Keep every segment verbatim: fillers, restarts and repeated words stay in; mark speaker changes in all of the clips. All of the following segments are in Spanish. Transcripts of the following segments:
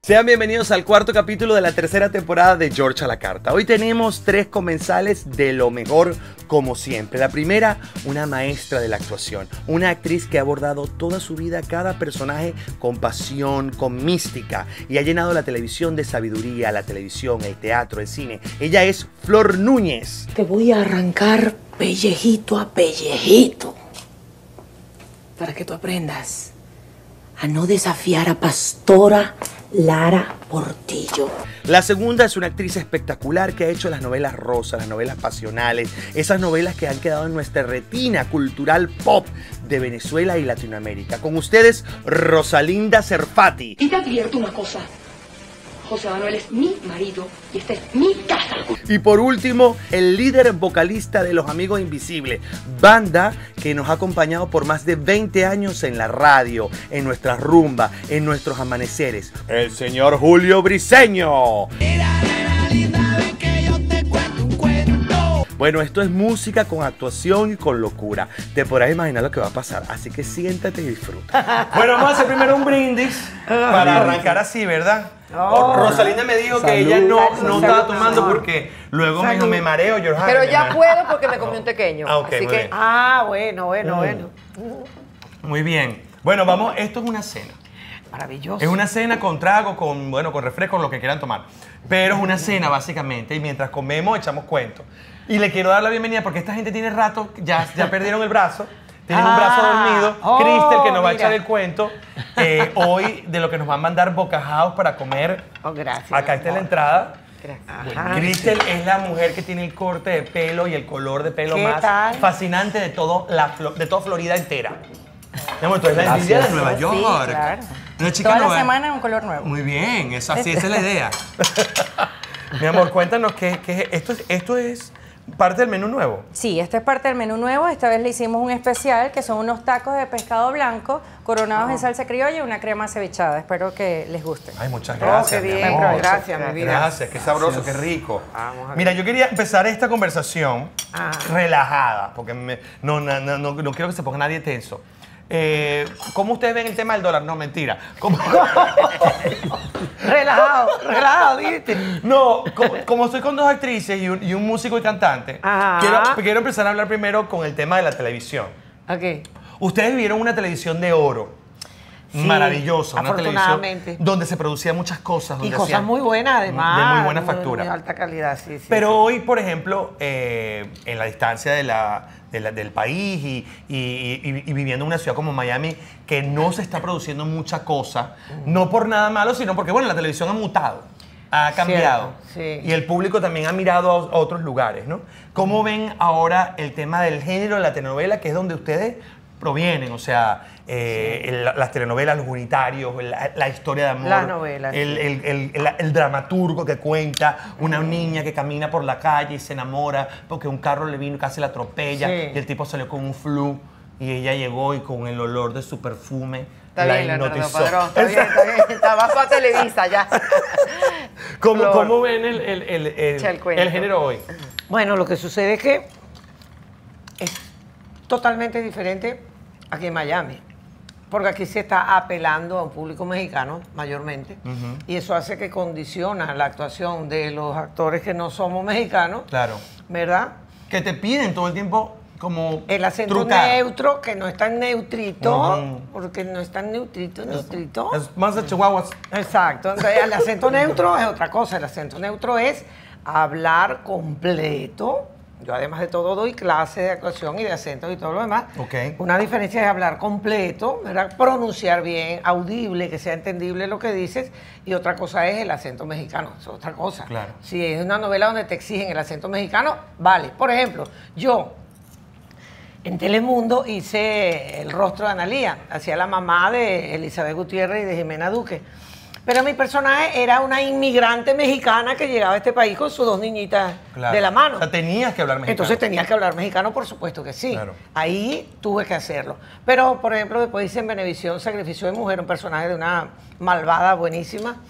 Speaker 1: Sean bienvenidos al cuarto capítulo de la tercera temporada de George a la Carta. Hoy tenemos tres comensales de lo mejor, como siempre. La primera, una maestra de la actuación, una actriz que ha abordado toda su vida cada personaje con pasión, con mística, y ha llenado la televisión de sabiduría, la televisión, el teatro, el cine. Ella es Flor Núñez.
Speaker 2: Te voy a arrancar pellejito a pellejito para que tú aprendas a no desafiar a Pastora Lara Portillo.
Speaker 1: La segunda es una actriz espectacular que ha hecho las novelas rosas, las novelas pasionales, esas novelas que han quedado en nuestra retina cultural pop de Venezuela y Latinoamérica. Con ustedes, Rosalinda Serfati.
Speaker 2: Y te advierto una cosa, José Manuel es mi marido y esta es mi casa.
Speaker 1: Y por último, el líder vocalista de Los Amigos Invisibles, banda que nos ha acompañado por más de veinte años en la radio, en nuestras rumbas, en nuestros amaneceres, el señor Julio Briseño. Bueno, esto es música con actuación y con locura. Te podrás imaginar lo que va a pasar, así que siéntate y disfruta. Bueno, vamos a hacer primero un brindis para arrancar así, ¿verdad? Oh, Rosalinda me dijo salud, que ella no, salud, no estaba salud, tomando salud. Porque luego salud. me dijo, me mareo, George.
Speaker 3: Pero ya puedo porque me comí un pequeño.
Speaker 1: Ah, okay,
Speaker 3: así que,
Speaker 1: bien.
Speaker 3: ah, bueno, bueno, mm. bueno.
Speaker 1: Muy bien. Bueno, vamos, esto es una cena.
Speaker 3: Maravilloso.
Speaker 1: Es una cena con trago, con, bueno, con refresco, con lo que quieran tomar. Pero es una cena, básicamente, y mientras comemos echamos cuentos. Y le quiero dar la bienvenida porque esta gente tiene rato, ya, ya perdieron el brazo. Tienen ah, un brazo dormido. Oh, Cristel, que nos va a echar el cuento. Eh, hoy, de lo que nos va a mandar bocajados para comer.
Speaker 3: Oh, gracias.
Speaker 1: Acá está la entrada.
Speaker 3: Gracias.
Speaker 1: Cristel es la mujer que tiene el corte de pelo y el color de pelo más
Speaker 3: tal?
Speaker 1: fascinante de, todo la, de toda Florida entera. Mi amor, tú eres la envidia de Nueva York.
Speaker 3: Sí, claro.
Speaker 1: Una chica
Speaker 3: Toda
Speaker 1: nueva.
Speaker 3: la semana un color nuevo.
Speaker 1: Muy bien, eso, así esa es la idea. Mi amor, cuéntanos, ¿qué, qué, esto, es, ¿esto es parte del menú nuevo?
Speaker 4: Sí, esta es parte del menú nuevo. Esta vez le hicimos un especial que son unos tacos de pescado blanco coronados oh. en salsa criolla y una crema cevichada. Espero que les guste.
Speaker 1: Ay, muchas gracias.
Speaker 3: Oh, qué bien. Gracias, mi vida.
Speaker 1: Gracias, qué sabroso, qué rico. Mira, yo quería empezar esta conversación ah. relajada, porque me, no, no, no, no, no quiero que se ponga nadie tenso. Eh, ¿Cómo ustedes ven el tema del dólar? No, mentira. ¿Cómo?
Speaker 3: relajado, relajado, ¿viste?
Speaker 1: No, como, como estoy con dos actrices y un, y un músico y cantante, quiero, quiero empezar a hablar primero con el tema de la televisión.
Speaker 3: Ok.
Speaker 1: Ustedes vieron una televisión de oro. Sí, maravillosa, una televisión donde se producían muchas cosas. Donde
Speaker 3: y cosas muy buenas, además.
Speaker 1: De muy buena factura.
Speaker 3: De alta calidad, sí, sí.
Speaker 1: Pero
Speaker 3: sí.
Speaker 1: hoy, por ejemplo, eh, en la distancia de la, de la, del país y, y, y, y viviendo en una ciudad como Miami, que no se está produciendo mucha cosa, mm. no por nada malo, sino porque, bueno, la televisión ha mutado, ha cambiado.
Speaker 3: Sí.
Speaker 1: Y el público también ha mirado a, a otros lugares, ¿no? ¿Cómo ven ahora el tema del género de la telenovela, que es donde ustedes provienen? O sea, eh, sí. el, las telenovelas, los unitarios, la, la historia de amor.
Speaker 3: Las novelas.
Speaker 1: El,
Speaker 3: sí.
Speaker 1: el, el, el, el dramaturgo que cuenta una mm. niña que camina por la calle y se enamora porque un carro le vino y casi la atropella. Sí. Y el tipo salió con un flu y ella llegó y con el olor de su perfume
Speaker 3: está
Speaker 1: la
Speaker 3: bien,
Speaker 1: hipnotizó.
Speaker 3: Leonardo Padrón, está bien, está bien. Está bajo a Televisa ya.
Speaker 1: ¿Cómo, ¿Cómo ven el, el, el, el, el, el género hoy?
Speaker 3: Bueno, lo que sucede es que es totalmente diferente aquí en Miami, porque aquí se está apelando a un público mexicano mayormente, uh-huh. y eso hace que condiciona la actuación de los actores que no somos mexicanos,
Speaker 1: claro,
Speaker 3: ¿verdad?
Speaker 1: Que te piden todo el tiempo como
Speaker 3: el acento
Speaker 1: trucar.
Speaker 3: neutro, que no es tan neutrito, uh-huh. porque no es tan neutrito, neutrito.
Speaker 1: Es, es más de chihuahuas.
Speaker 3: Exacto, entonces el acento neutro es otra cosa, el acento neutro es hablar completo. Yo además de todo doy clases de actuación y de acentos y todo lo demás.
Speaker 1: Okay.
Speaker 3: Una diferencia es hablar completo, ¿verdad? Pronunciar bien, audible, que sea entendible lo que dices. Y otra cosa es el acento mexicano, es otra cosa.
Speaker 1: Claro.
Speaker 3: Si es una novela donde te exigen el acento mexicano, vale. Por ejemplo, yo en Telemundo hice El rostro de Analía, hacía la mamá de Elizabeth Gutiérrez y de Jimena Duque. Pero mi personaje era una inmigrante mexicana que llegaba a este país con sus dos niñitas claro. de la mano.
Speaker 1: O sea, tenías que hablar mexicano.
Speaker 3: Entonces tenías que hablar mexicano, por supuesto que sí.
Speaker 1: Claro.
Speaker 3: Ahí tuve que hacerlo. Pero, por ejemplo, después hice en Venevisión Sacrificio de Mujer, un personaje de una malvada buenísima.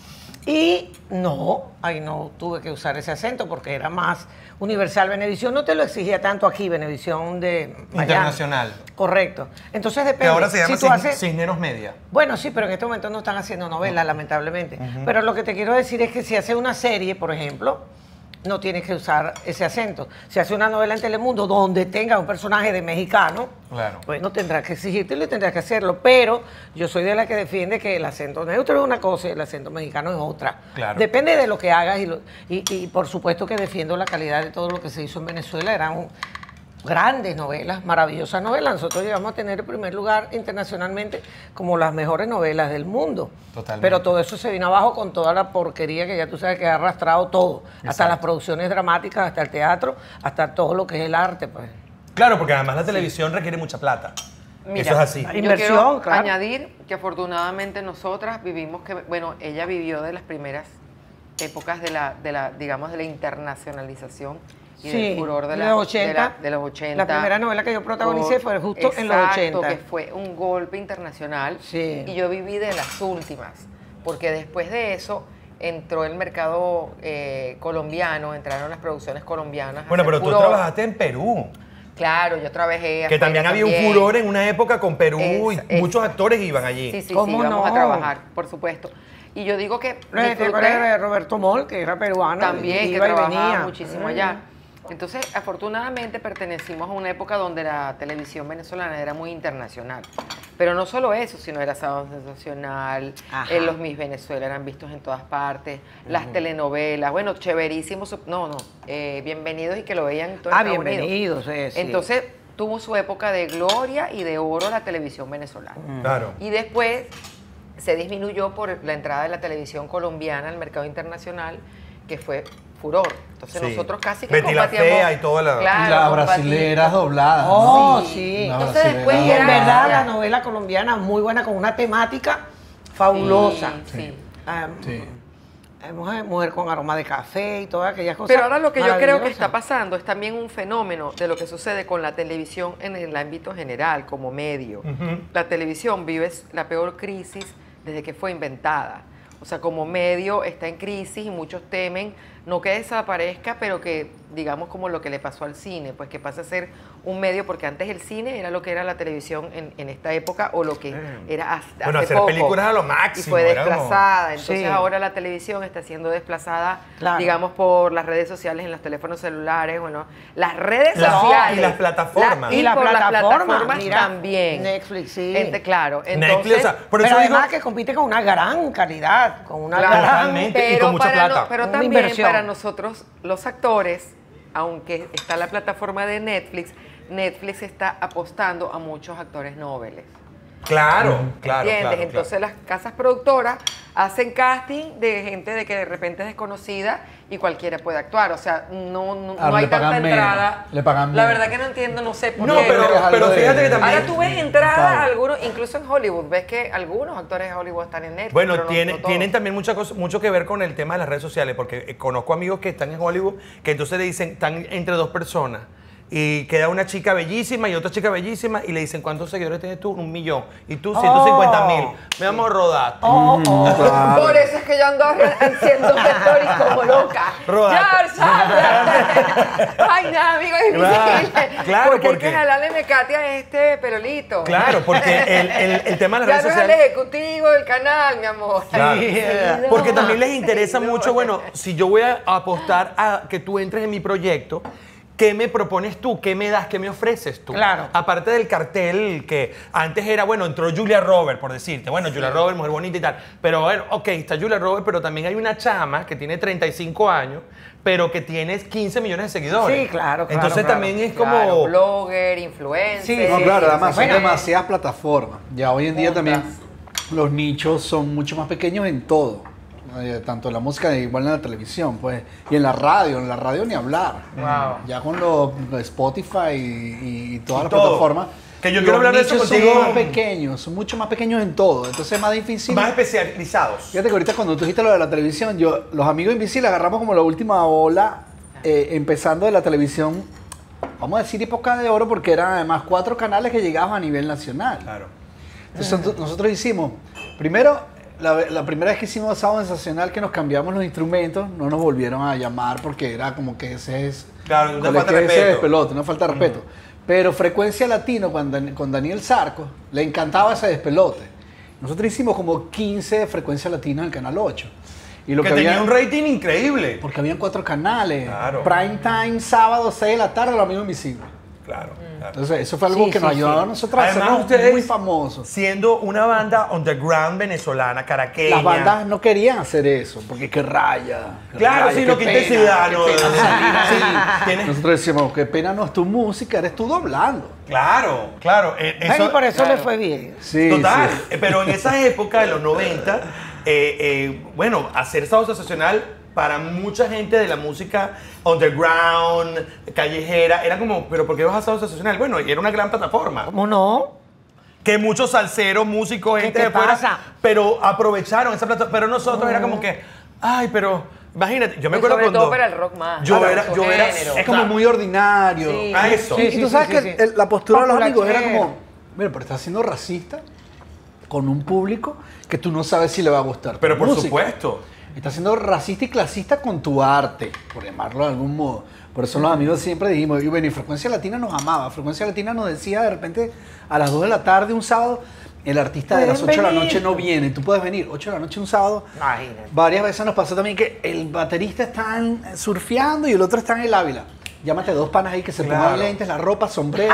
Speaker 3: Y no, ahí no tuve que usar ese acento porque era más universal. Venevisión no te lo exigía tanto aquí, Venevisión de Miami.
Speaker 1: Internacional.
Speaker 3: Correcto. Entonces depende.
Speaker 1: Que ahora se llama
Speaker 3: si tú
Speaker 1: Cis-
Speaker 3: haces-
Speaker 1: Cisneros Media.
Speaker 3: Bueno, sí, pero en este momento no están haciendo novelas, lamentablemente. Pero lo que te quiero decir es que si hace una serie, por ejemplo, no tienes que usar ese acento. Si hace una novela en Telemundo donde tenga un personaje de mexicano,
Speaker 1: Claro.
Speaker 3: bueno, tendrás que exigírtelo y tendrás que hacerlo. Pero yo soy de la que defiende que el acento neutro es una cosa y el acento mexicano es otra.
Speaker 1: Claro.
Speaker 3: Depende de lo que hagas y, lo- y, y por supuesto que defiendo la calidad de todo lo que se hizo en Venezuela. Eran un- grandes novelas, maravillosas novelas. Nosotros llegamos a tener el primer lugar internacionalmente como las mejores novelas del mundo.
Speaker 1: Totalmente.
Speaker 3: Pero todo eso se vino abajo con toda la porquería que ya tú sabes que ha arrastrado todo. Hasta
Speaker 1: Exacto.
Speaker 3: las producciones dramáticas, hasta el teatro, hasta todo lo que es el arte, pues.
Speaker 1: Claro, porque además la televisión requiere mucha plata.
Speaker 5: Mira,
Speaker 1: Eso es así.
Speaker 5: Yo
Speaker 3: Inversión,
Speaker 5: quiero
Speaker 3: claro.
Speaker 5: añadir que afortunadamente nosotras vivimos que, bueno, ella vivió de las primeras épocas de la, de la digamos, de la internacionalización y del furor de, la-
Speaker 3: los ochenta.
Speaker 5: de la- de los ochenta.
Speaker 3: La primera novela que yo protagonicé
Speaker 5: Por-
Speaker 3: fue justo en los
Speaker 5: exacto,
Speaker 3: ochenta.
Speaker 5: que fue un golpe internacional.
Speaker 3: Sí.
Speaker 5: Y yo viví de las últimas, porque después de eso entró el mercado eh, colombiano, entraron las producciones colombianas. a
Speaker 1: Bueno,
Speaker 5: hacer
Speaker 1: pero tú
Speaker 5: furor.
Speaker 1: trabajaste en Perú.
Speaker 5: Claro, yo trabajé.
Speaker 1: Que
Speaker 5: afuera
Speaker 1: también había un
Speaker 5: también.
Speaker 1: furor en una época con Perú
Speaker 5: Es-
Speaker 1: y
Speaker 5: es-
Speaker 1: muchos actores iban allí.
Speaker 5: Sí, sí, sí,
Speaker 3: ¿Cómo
Speaker 5: vamos a
Speaker 3: no?
Speaker 5: trabajar, por supuesto. Y yo digo que
Speaker 3: ¿Te
Speaker 5: disfruté
Speaker 3: acuerdas de Roberto Moll, que era peruano?
Speaker 5: también, que
Speaker 3: iba y
Speaker 5: trabajaba
Speaker 3: venía.
Speaker 5: muchísimo
Speaker 3: Mm.
Speaker 5: allá. Entonces, afortunadamente pertenecimos a una época donde la televisión venezolana era muy internacional. Pero no solo eso, sino era Sábado Sensacional,
Speaker 3: Ajá.
Speaker 5: eh, los Miss Venezuela eran vistos en todas partes, las telenovelas, bueno, chéverísimos, no, no, eh, bienvenidos y que lo veían en todo
Speaker 3: Ah,
Speaker 5: Estados Unidos.
Speaker 3: bienvenidos, sí, sí.
Speaker 5: Entonces, tuvo su época de gloria y de oro la televisión venezolana.
Speaker 1: Claro.
Speaker 5: Y después se disminuyó por la entrada de la televisión colombiana al mercado internacional, que fue furor. Entonces
Speaker 1: Sí.
Speaker 5: nosotros casi que
Speaker 1: Betty la
Speaker 5: combatíamos-
Speaker 1: Fea y toda la-
Speaker 5: Claro,
Speaker 6: Y las
Speaker 5: combatimos.
Speaker 6: brasileras dobladas.
Speaker 3: Oh,
Speaker 6: ¿no?
Speaker 3: sí.
Speaker 6: Las
Speaker 5: Entonces,
Speaker 6: brasileras
Speaker 5: después
Speaker 3: Y en
Speaker 5: era-
Speaker 6: dobladas.
Speaker 3: verdad la novela colombiana muy buena, con una temática fabulosa.
Speaker 5: Sí, sí.
Speaker 3: Ah,
Speaker 6: Sí.
Speaker 3: eh, mujer, mujer con aroma de café y todas aquellas cosas.
Speaker 5: Pero ahora lo que yo creo que
Speaker 3: maravillosas.
Speaker 5: está pasando es también un fenómeno de lo que sucede con la televisión en el ámbito general, como medio. La televisión vive la peor crisis desde que fue inventada. O sea, como medio está en crisis y muchos temen no que desaparezca, pero que digamos como lo que le pasó al cine, pues que pasa a ser un medio, porque antes el cine era lo que era la televisión en, en esta época o lo que era hasta
Speaker 1: Bueno,
Speaker 5: hace
Speaker 1: hacer
Speaker 5: poco.
Speaker 1: películas a lo
Speaker 5: Y
Speaker 1: máximo,
Speaker 5: fue
Speaker 1: era como-
Speaker 5: desplazada. Entonces
Speaker 3: Sí.
Speaker 5: ahora la televisión está siendo desplazada,
Speaker 3: Claro.
Speaker 5: digamos, por las redes sociales, en los teléfonos celulares, bueno, las redes
Speaker 1: La-
Speaker 5: sociales.
Speaker 1: y las plataformas.
Speaker 5: La- y,
Speaker 3: Y la
Speaker 5: por las
Speaker 3: plataforma,
Speaker 5: plataformas
Speaker 3: mira,
Speaker 5: también.
Speaker 3: Netflix, sí.
Speaker 5: Ente- claro. Entonces,
Speaker 1: Netflix, o sea, por
Speaker 3: Pero
Speaker 1: eso digo,
Speaker 3: además que compite con una gran calidad, con una
Speaker 5: claro,
Speaker 3: gran...
Speaker 1: Totalmente, y con mucha
Speaker 5: para
Speaker 1: plata.
Speaker 5: no- pero
Speaker 3: Una
Speaker 5: también
Speaker 3: inversión.
Speaker 5: para nosotros, los actores, aunque está la plataforma de Netflix, Netflix está apostando a muchos actores nobles.
Speaker 1: claro, claro,
Speaker 5: ¿Entiendes?
Speaker 1: claro,
Speaker 5: Entonces
Speaker 1: claro.
Speaker 5: las casas productoras hacen casting de gente de que de repente es desconocida y cualquiera puede actuar. O sea, no, no,
Speaker 6: Ahora
Speaker 5: no hay
Speaker 6: le pagan
Speaker 5: tanta
Speaker 6: menos,
Speaker 5: entrada.
Speaker 6: le pagan
Speaker 5: La
Speaker 6: menos.
Speaker 5: verdad que no entiendo, no sé por
Speaker 1: No,
Speaker 5: qué.
Speaker 1: pero,
Speaker 6: Creo que es algo
Speaker 1: pero
Speaker 6: de-
Speaker 1: fíjate que también...
Speaker 5: Ahora tú ves entradas,
Speaker 6: Claro.
Speaker 5: algunos, incluso en Hollywood, ves que algunos actores de Hollywood están en Netflix.
Speaker 1: Bueno,
Speaker 5: pero no-
Speaker 1: tiene,
Speaker 5: no todos.
Speaker 1: tienen también mucha cosa- mucho que ver con el tema de las redes sociales, porque eh, conozco amigos que están en Hollywood, que entonces le dicen, están entre dos personas, y queda una chica bellísima y otra chica bellísima, y le dicen, ¿cuántos seguidores tienes tú? Un millón. Y tú, ciento cincuenta mil. Me vamos a rodar.
Speaker 3: Oh, oh.
Speaker 6: Claro.
Speaker 5: Por eso es que yo ando haciendo stories como loca.
Speaker 1: Rodate.
Speaker 5: ¡Ya, sal! Ay, nada, amigo, es
Speaker 1: Claro,
Speaker 5: difícil.
Speaker 1: claro,
Speaker 5: porque,
Speaker 1: porque-
Speaker 5: hay que jalarle mecate a este perolito.
Speaker 1: Claro, porque el, el- el tema de las
Speaker 5: Ya
Speaker 1: redes
Speaker 5: no es el
Speaker 1: sociales...
Speaker 5: ejecutivo del canal, mi amor.
Speaker 1: Claro.
Speaker 3: Sí.
Speaker 1: Porque también les interesa mucho, bueno, si yo voy a apostar a que tú entres en mi proyecto, ¿qué me propones tú? ¿Qué me das? ¿Qué me ofreces tú?
Speaker 3: Claro.
Speaker 1: Aparte del cartel que antes era, bueno, entró Julia Roberts, por decirte. Bueno, Julia Roberts, mujer bonita y tal. Pero bueno, ok, está Julia Roberts, pero también hay una chama que tiene treinta y cinco años, pero que tiene quince millones de seguidores.
Speaker 3: Sí, claro, claro,
Speaker 1: Entonces
Speaker 3: claro.
Speaker 1: también es
Speaker 5: Claro,
Speaker 1: como...
Speaker 5: blogger, influencer.
Speaker 3: Sí,
Speaker 6: No,
Speaker 3: sí,
Speaker 6: claro,
Speaker 3: sí,
Speaker 6: además
Speaker 3: sí.
Speaker 6: son
Speaker 3: Bueno,
Speaker 6: demasiadas plataformas. Ya hoy en día
Speaker 5: Muchas.
Speaker 6: también los nichos son mucho más pequeños en todo. Eh, tanto en la música igual en la televisión, pues. Y en la radio, en la radio ni hablar.
Speaker 5: Wow.
Speaker 6: Ya con los Spotify y, y todas
Speaker 1: Y
Speaker 6: las
Speaker 1: todo.
Speaker 6: plataformas.
Speaker 1: Que yo
Speaker 6: los
Speaker 1: quiero hablar de eso
Speaker 6: nichos
Speaker 1: contigo.
Speaker 6: son más pequeños, son mucho más pequeños en todo. Entonces es más difícil.
Speaker 1: Más especializados.
Speaker 6: Fíjate que ahorita cuando tú dijiste lo de la televisión, yo, los amigos invisibles agarramos como la última ola, eh, empezando de la televisión, vamos a decir época de oro, porque eran además cuatro canales que llegaban a nivel nacional.
Speaker 1: Claro.
Speaker 6: Entonces nosotros- nosotros hicimos, primero, la, la primera vez que hicimos Sábado Sensacional, que nos cambiamos los instrumentos, no nos volvieron a llamar porque era como que ese es...
Speaker 1: Claro, una
Speaker 6: ¿cuál es
Speaker 1: falta de
Speaker 6: que ese
Speaker 1: respeto.
Speaker 6: despelote, una falta de respeto. Pero Frecuencia Latino, con, Dan- con Daniel Sarco, le encantaba ese despelote. Nosotros hicimos como quince de Frecuencia Latino en el Canal ocho. Y lo
Speaker 1: que
Speaker 6: que,
Speaker 1: tenía
Speaker 6: había,
Speaker 1: un rating increíble.
Speaker 6: porque habían cuatro canales.
Speaker 1: Claro.
Speaker 6: Prime Time, sábado, seis de la tarde, Los Amigos Invisibles.
Speaker 1: Claro, claro.
Speaker 6: Entonces, eso fue algo
Speaker 3: Sí,
Speaker 6: que nos
Speaker 3: sí,
Speaker 6: ayudó
Speaker 3: sí.
Speaker 6: a nosotros a
Speaker 1: Además,
Speaker 6: hacernos
Speaker 1: ustedes,
Speaker 6: muy famosos.
Speaker 1: siendo una banda underground venezolana, caraqueña.
Speaker 6: Las bandas no querían hacer eso, porque qué raya. qué
Speaker 1: Claro,
Speaker 6: raya,
Speaker 1: sí,
Speaker 6: qué
Speaker 1: lo que
Speaker 6: pena,
Speaker 1: intensidad,
Speaker 6: qué
Speaker 1: ¿no?
Speaker 6: pena salir ahí.
Speaker 1: Sí, tienes-
Speaker 6: Nosotros decíamos, qué pena no es tu música, eres tú doblando.
Speaker 1: Claro, claro. eh,
Speaker 3: Ay,
Speaker 1: eso-
Speaker 3: y por eso
Speaker 5: claro.
Speaker 3: le fue bien.
Speaker 6: Sí,
Speaker 1: Total,
Speaker 6: sí.
Speaker 1: eh, pero en esa época, en los noventa, eh, eh, bueno, hacer sábado sensacional para mucha gente de la música underground, callejera, era como, pero ¿por qué vas a sábado sensacional? Bueno, y era una gran plataforma.
Speaker 3: ¿Cómo no?
Speaker 1: Que muchos salseros, músicos,
Speaker 3: ¿Qué
Speaker 1: gente
Speaker 3: te
Speaker 1: de fuera,
Speaker 3: pasa?
Speaker 1: pero aprovecharon esa plataforma. Pero nosotros era como que, ay, pero imagínate, yo me
Speaker 5: Y
Speaker 1: acuerdo
Speaker 5: sobre
Speaker 1: cuando
Speaker 5: todo para el rock más.
Speaker 1: yo
Speaker 5: para
Speaker 1: era,
Speaker 5: su
Speaker 1: yo era,
Speaker 5: género.
Speaker 6: Es como muy ordinario.
Speaker 5: Sí.
Speaker 1: a eso.
Speaker 3: Sí,
Speaker 6: y
Speaker 3: sí,
Speaker 6: tú
Speaker 3: sí,
Speaker 6: sabes
Speaker 3: sí,
Speaker 6: que
Speaker 3: sí.
Speaker 6: el- la postura de los amigos era
Speaker 3: Populachero.
Speaker 6: como, mira, pero estás siendo racista con un público que tú no sabes si le va a gustar tu
Speaker 1: Pero por
Speaker 6: música.
Speaker 1: supuesto.
Speaker 6: Estás siendo racista y clasista con tu arte, por llamarlo de algún modo. Por eso los amigos siempre dijimos, y bueno, y Frecuencia Latina nos amaba. Frecuencia Latina nos decía de repente a las dos de la tarde un sábado, el artista de las
Speaker 3: Pueden
Speaker 6: ocho de la
Speaker 3: venir.
Speaker 6: noche no viene. Tú puedes venir ocho de la noche un sábado.
Speaker 3: Imagínate.
Speaker 6: Varias veces nos pasó también que el baterista está en- surfeando y el otro está en el Ávila. Llámate dos panas ahí que se
Speaker 1: Claro.
Speaker 6: pongan lentes, la ropa, sombrero,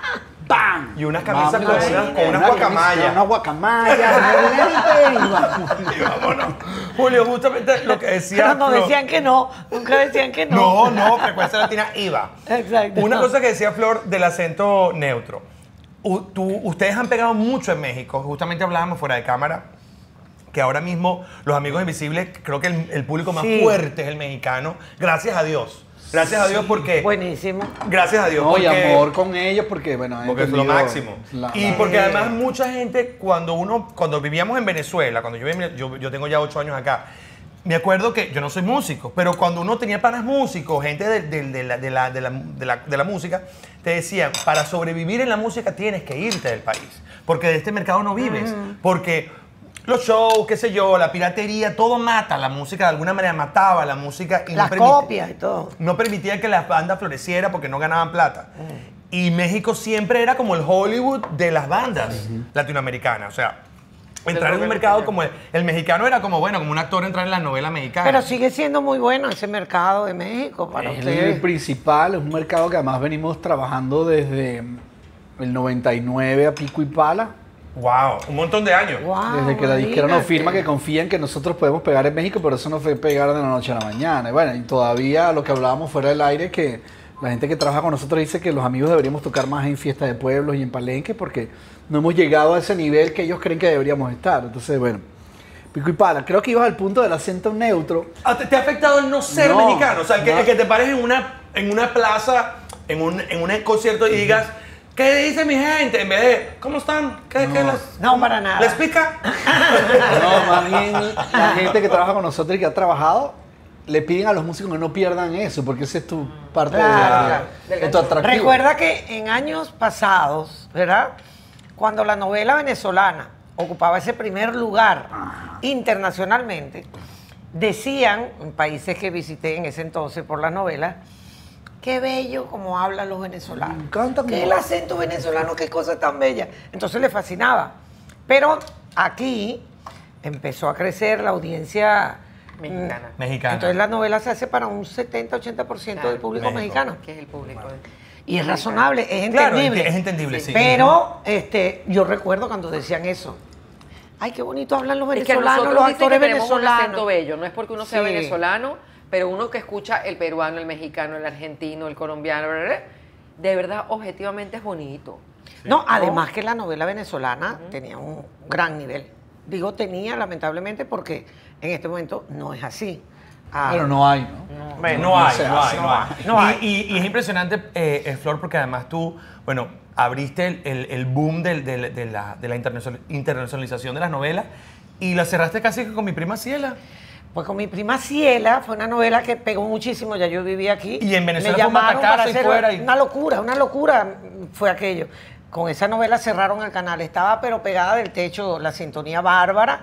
Speaker 6: ¡bam!
Speaker 1: Y unas camisas
Speaker 6: Vamos,
Speaker 1: con
Speaker 6: así,
Speaker 1: unas- con unas
Speaker 6: una
Speaker 1: guacamayas.
Speaker 6: camisa, Una guacamaya, unos lentes y vamos.
Speaker 1: Y vámonos. Julio, justamente lo que decía.
Speaker 3: Pero nos
Speaker 1: Flor-
Speaker 3: decían que no, nunca decían que no.
Speaker 1: No, no, Frecuencia Latina iba.
Speaker 3: Exacto.
Speaker 1: Una cosa que decía Flor del acento neutro. U- tú- ustedes han pegado mucho en México. Justamente hablábamos fuera de cámara que ahora mismo los Amigos Invisibles, creo que el, el público más
Speaker 3: Sí.
Speaker 1: fuerte es el mexicano. Gracias a Dios. Gracias a Dios porque...
Speaker 3: Buenísimo.
Speaker 1: Gracias a Dios.
Speaker 6: No, y
Speaker 1: porque-
Speaker 6: amor con ellos porque, bueno, han
Speaker 1: Porque es lo
Speaker 6: entendido
Speaker 1: máximo.
Speaker 6: la-
Speaker 1: y
Speaker 6: la-
Speaker 1: porque además mucha gente, cuando uno, cuando vivíamos en Venezuela, cuando yo, viví- yo, yo tengo ya ocho años acá, me acuerdo que yo no soy músico, pero cuando uno tenía panas músicos, gente de, de- de la, de, la, de, la, de, la, de la música, te decían, para sobrevivir en la música tienes que irte del país, porque de este mercado no vives, porque los shows, qué sé yo, la piratería, todo mata, la música de alguna manera mataba la música y
Speaker 3: Las
Speaker 1: no permiti-
Speaker 3: copias y todo.
Speaker 1: no permitía que las bandas florecieran porque no ganaban plata. Y México siempre era como el Hollywood de las bandas latinoamericanas. O sea, entrar en un mercado como el, el mexicano era como, bueno, como un actor entrar en las novelas mexicanas.
Speaker 3: Pero sigue siendo muy bueno ese mercado de México para
Speaker 6: Es el
Speaker 3: ustedes.
Speaker 6: principal, es un mercado que además venimos trabajando desde el noventa y nueve a pico y pala.
Speaker 1: Wow, un montón de años.
Speaker 3: Wow,
Speaker 6: Desde que la disquera nos
Speaker 3: imagínate.
Speaker 6: firma que confían que nosotros podemos pegar en México, pero eso no fue pegar de la noche a la mañana. Y bueno, y todavía lo que hablábamos fuera del aire, que la gente que trabaja con nosotros dice que los amigos deberíamos tocar más en fiestas de pueblos y en palenques porque no hemos llegado a ese nivel que ellos creen que deberíamos estar. Entonces, bueno, pico y pala. Creo que ibas al punto del acento neutro.
Speaker 1: Ah, ¿Te, te ha afectado el no ser
Speaker 6: No,
Speaker 1: mexicano? O sea, el que,
Speaker 6: no.
Speaker 1: el que te pares en una, en una plaza, en un, en un concierto y digas, ¿qué dice mi gente? En vez de, ¿cómo están? ¿Qué, qué les,
Speaker 3: No, para nada.
Speaker 1: ¿Les pica?
Speaker 6: No, más bien la gente que trabaja con nosotros y que ha trabajado, le piden a los músicos que no pierdan eso, porque esa es tu parte de-
Speaker 3: Claro.
Speaker 6: de, de tu atractivo.
Speaker 3: Recuerda que en años pasados, ¿verdad? Cuando la novela venezolana ocupaba ese primer lugar internacionalmente, decían, en países que visité en ese entonces por las novelas, qué bello como hablan los venezolanos.
Speaker 6: Me encanta
Speaker 3: Que
Speaker 6: como-
Speaker 3: el acento venezolano, qué cosa tan bella. Entonces le fascinaba. Pero aquí empezó a crecer la audiencia
Speaker 5: Mexicana.
Speaker 3: mm,
Speaker 1: Mexicana.
Speaker 3: Entonces la novela se hace para un setenta ochenta por ciento del
Speaker 5: Claro.
Speaker 3: público
Speaker 1: México.
Speaker 3: mexicano.
Speaker 5: Que es el público.
Speaker 3: Y es razonable, es
Speaker 1: Claro,
Speaker 3: entendible.
Speaker 1: es entendible, sí.
Speaker 3: Pero este, yo recuerdo cuando decían eso. Ay, qué bonito hablan los
Speaker 5: Es que
Speaker 3: venezolanos,
Speaker 5: nosotros
Speaker 3: los
Speaker 5: dicen que
Speaker 3: actores
Speaker 5: tenemos un acento
Speaker 3: venezolanos.
Speaker 5: bello. No es porque uno sea
Speaker 3: Sí.
Speaker 5: venezolano, pero uno que escucha el peruano, el mexicano, el argentino, el colombiano, bla, bla, bla, de verdad, objetivamente es bonito.
Speaker 3: No, además que la novela venezolana tenía un gran nivel. Digo tenía, lamentablemente, porque en este momento no es así. Ah,
Speaker 6: Pero no hay, ¿no?
Speaker 1: Bueno, no hay,
Speaker 6: se
Speaker 1: no
Speaker 6: hace,
Speaker 1: hay,
Speaker 6: no
Speaker 1: no hay.
Speaker 3: no hay.
Speaker 1: Y, y- y es impresionante, eh, eh, Flor, porque además tú, bueno, abriste el, el- el boom del- del- de la, de la internacional- internacionalización de las novelas y la cerraste casi que con Mi Prima Ciela.
Speaker 3: Pues con Mi Prima Ciela fue una novela que pegó muchísimo, ya yo vivía aquí.
Speaker 1: Y en Venezuela
Speaker 3: Me
Speaker 1: fue
Speaker 3: llamaron
Speaker 1: batacazo
Speaker 3: para
Speaker 1: y
Speaker 3: hacer
Speaker 1: fuera y-
Speaker 3: una locura, una locura fue aquello. Con esa novela cerraron el canal, estaba pero pegada del techo la sintonía bárbara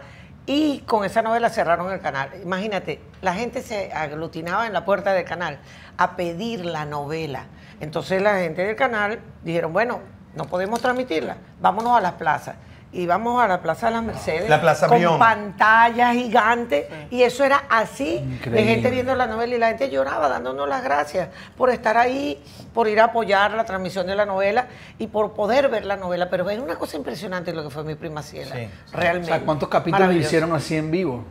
Speaker 3: Y con esa novela cerraron el canal. Imagínate, la gente se aglutinaba en la puerta del canal a pedir la novela. Entonces la gente del canal dijeron, bueno, no podemos transmitirla, vámonos a las plazas. Y vamos a la Plaza de las Mercedes
Speaker 1: La Plaza
Speaker 3: con
Speaker 1: Brión.
Speaker 3: pantalla gigante, sí. Y eso era así,
Speaker 6: Increíble.
Speaker 3: de gente viendo la novela y la gente lloraba dándonos las gracias por estar ahí, por ir a apoyar la transmisión de la novela y por poder ver la novela. Pero es una cosa impresionante lo que fue Mi Prima Ciela,
Speaker 1: Sí.
Speaker 3: realmente.
Speaker 6: O sea, ¿cuántos capítulos
Speaker 3: Maravilloso.
Speaker 6: hicieron así en vivo?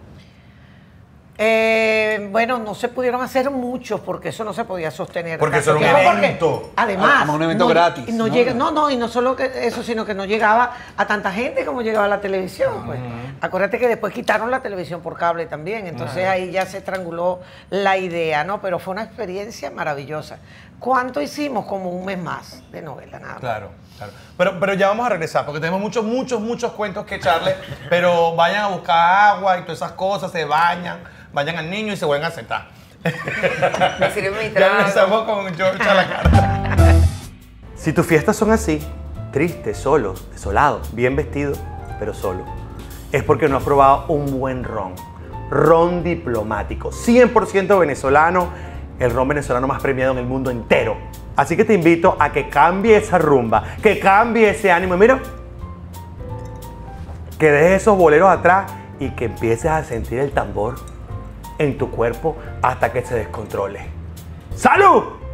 Speaker 3: Eh, bueno, no se pudieron hacer muchos porque eso no se podía sostener.
Speaker 1: Porque eso era un
Speaker 3: No, porque,
Speaker 1: evento.
Speaker 3: Además,
Speaker 6: Ah, un evento
Speaker 3: no,
Speaker 6: gratis,
Speaker 3: No,
Speaker 6: ¿no?
Speaker 3: llega, no, no, y no solo que eso, sino que no llegaba a tanta gente como llegaba a la televisión. Pues. Acuérdate que después quitaron la televisión por cable también, entonces ahí ya se estranguló la idea, ¿no? Pero fue una experiencia maravillosa. ¿Cuánto hicimos? Como un mes más de novela, nada más.
Speaker 1: Claro, claro. Pero, pero ya vamos a regresar, porque tenemos muchos, muchos, muchos cuentos que echarle, pero vayan a buscar agua y todas esas cosas, se bañan, vayan al niño y se vuelven a sentar.
Speaker 5: Me sirve mi
Speaker 1: Ya
Speaker 5: trago.
Speaker 1: regresamos con George a la carta. Si tus fiestas son así, tristes, solos, desolados, bien vestidos, pero solo, es porque no has probado un buen ron. Ron diplomático, cien por ciento venezolano, el ron venezolano más premiado en el mundo entero. Así que te invito a que cambie esa rumba, que cambie ese ánimo. Y mira, que dejes esos boleros atrás y que empieces a sentir el tambor en tu cuerpo hasta que se descontrole. ¡Salud!